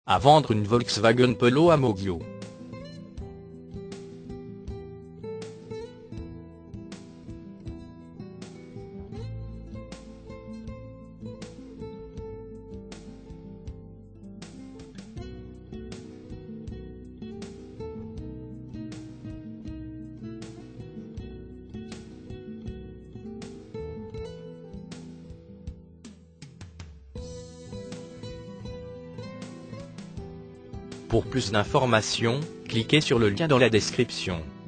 à vendre une Volkswagen Polo à Moggio. Pour plus d'informations, cliquez sur le lien dans la description.